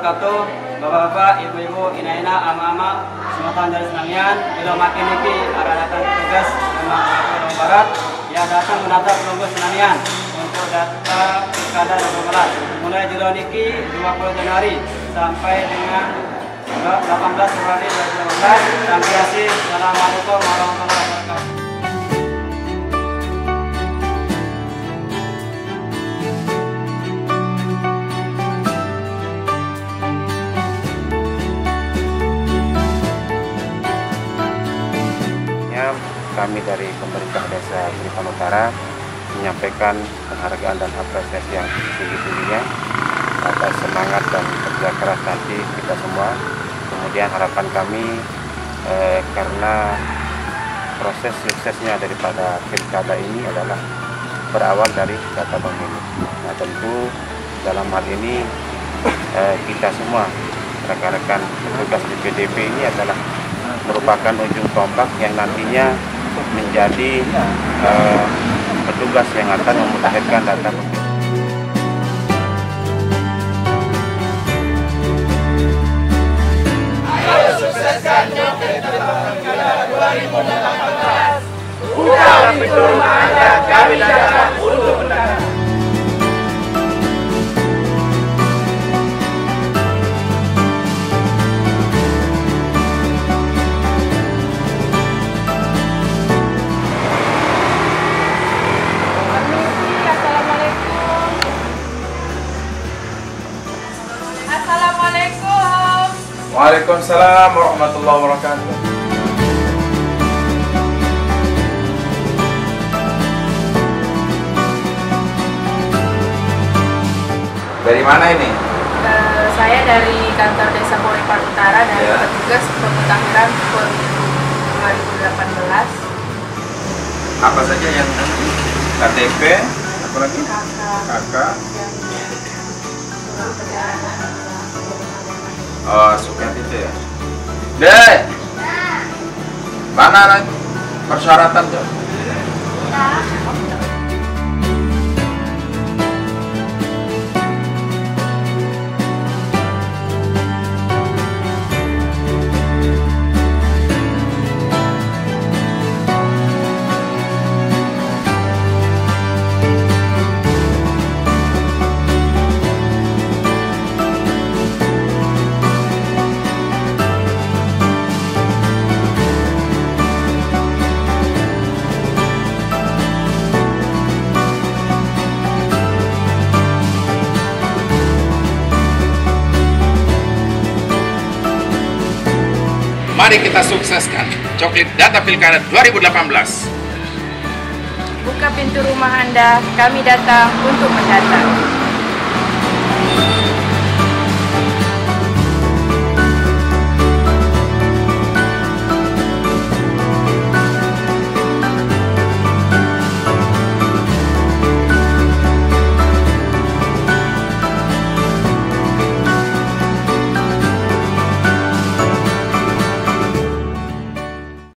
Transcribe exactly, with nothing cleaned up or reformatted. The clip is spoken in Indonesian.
wabarakatuh. Bapak-bapak, ibu-ibu, ina-ina, ama-ama, semua tahun dari Senamian, bila makin iki arah datang tugas memang Jawa Barat, ya datang menatap logo Senamian untuk data pilkada dua ribu delapan belas. Mulai judul niki dua puluh Januari sampai dengan delapan belas Februari dua ribu delapan belas. Terima kasih. Assalamualaikum warahmatullahi wabarakatuh. Kami dari pemerintah Desa Buripan Utara menyampaikan penghargaan dan apresiasi yang tinggi-tingginya atas semangat dan kerja keras nanti kita semua. Kemudian harapan kami eh, karena proses suksesnya daripada pilkada ini adalah berawal dari data pemilih. Nah tentu dalam hal ini eh, kita semua rekan-rekan petugas di P D P ini adalah merupakan ujung tombak yang nantinya menjadi uh, petugas yang akan memutakhirkan data pemilih. Ayo sukseskan Jokowi dua ribu delapan belas. Buka pintu rumah Anda, kami datang untuk mendatang. Waalaikumsalam warahmatullahi wabarakatuh. Dari mana ini? Uh, saya dari kantor Desa Buripan Utara dan ya. Petugas pemutakhiran dua ribu delapan belas. Apa saja yang K T P? Apa lagi? K K. Oh, suket itu ya. Dek, mana persyaratan tuh? Mari kita sukseskan Coklit Data Pilkada dua ribu delapan belas. Buka pintu rumah Anda, kami datang untuk mendatang.